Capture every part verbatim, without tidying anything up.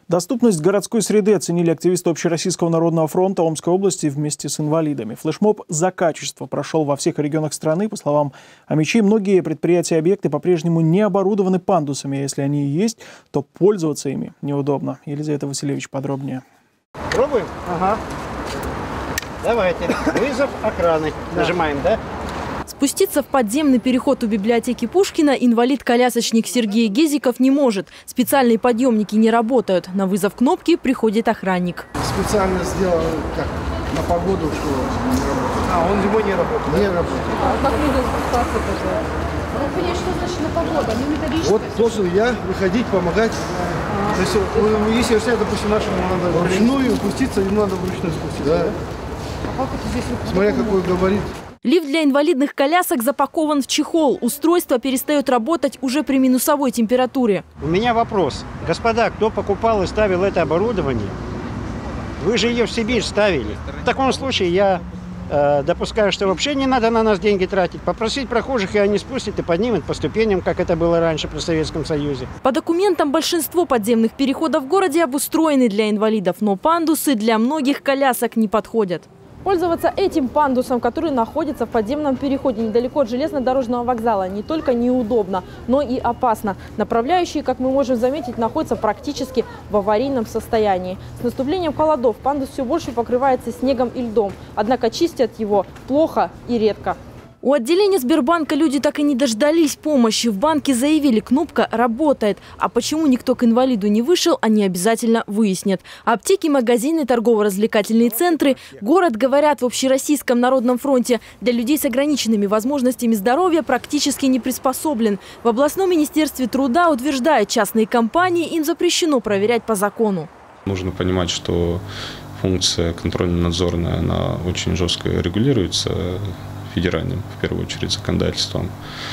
Доступность городской среды оценили активисты Общероссийского народного фронта Омской области вместе с инвалидами. Флешмоб «За качество» прошел во всех регионах страны. По словам омичей, многие предприятия и объекты по-прежнему не оборудованы пандусами. А если они и есть, то пользоваться ими неудобно. Елизавета Васильевич подробнее. Пробуем? Ага. Давайте. Вызов охраны. Да. Нажимаем, да? Спуститься в подземный переход у библиотеки Пушкина инвалид-колясочник Сергей Гезиков не может. Специальные подъемники не работают. На вызов кнопки приходит охранник. Специально сделал как на погоду, что не работает. А, он зимой не работает? Не работает. А как можно спускаться даже? Ну, понять, что значит на погоду? Ну, методично. Вот должен я выходить, помогать. А, то есть, если я, допустим, нашему надо вручную спуститься, ему надо вручную спуститься. Да. Да? А как это здесь? Смотря какой габарит. Лифт для инвалидных колясок запакован в чехол. Устройство перестает работать уже при минусовой температуре. У меня вопрос. Господа, кто покупал и ставил это оборудование, вы же ее в Сибирь ставили. В таком случае я э, допускаю, что вообще не надо на нас деньги тратить. Попросить прохожих, и они спустят и поднимут по ступеням, как это было раньше при Советском Союзе. По документам большинство подземных переходов в городе обустроены для инвалидов, но пандусы для многих колясок не подходят. Пользоваться этим пандусом, который находится в подземном переходе недалеко от железнодорожного вокзала, не только неудобно, но и опасно. Направляющие, как мы можем заметить, находятся практически в аварийном состоянии. С наступлением холодов пандус все больше покрывается снегом и льдом, однако чистят его плохо и редко. У отделения Сбербанка люди так и не дождались помощи. В банке заявили, кнопка работает. А почему никто к инвалиду не вышел, они обязательно выяснят. Аптеки, магазины, торгово-развлекательные центры. Город, говорят в Общероссийском народном фронте, для людей с ограниченными возможностями здоровья практически не приспособлен. В областном министерстве труда утверждают, частные компании им запрещено проверять по закону. Нужно понимать, что функция контрольно-надзорная, она очень жестко регулируется федеральным, в первую очередь, законодательством.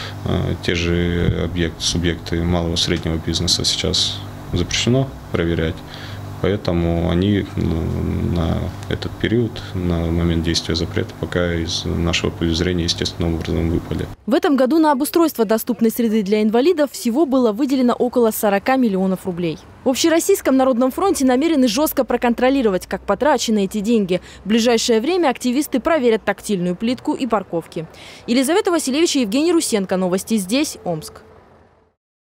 Те же объекты, субъекты малого и среднего бизнеса сейчас запрещено проверять, поэтому они на этот период, на момент действия запрета, пока из нашего поля зрения естественным образом выпали. В этом году на обустройство доступной среды для инвалидов всего было выделено около сорока миллионов рублей. В Общероссийском народном фронте намерены жестко проконтролировать, как потрачены эти деньги. В ближайшее время активисты проверят тактильную плитку и парковки. Елизавета Васильевич и Евгений Русенко. Новости здесь, Омск.